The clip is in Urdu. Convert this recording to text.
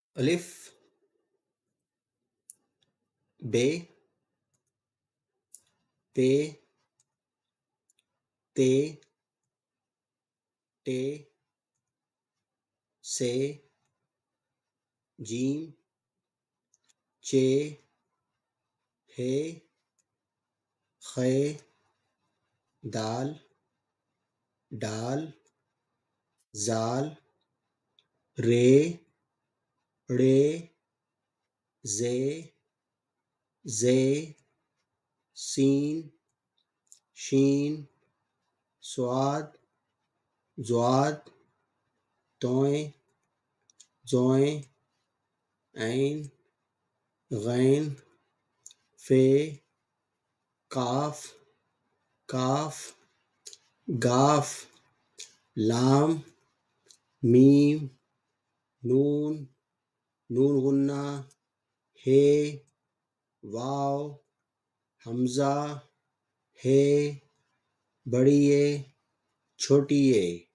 الف بے پے تے ٹے سے جیم چے ہے خے دال ڈال زال رے ڑے زے زے سین شین صاد ضاد تویں زویں عین غین فے قاف کاف گاف لام میم نون نون غنہ ہے واو حمزہ ہے بڑی اے چھوٹی اے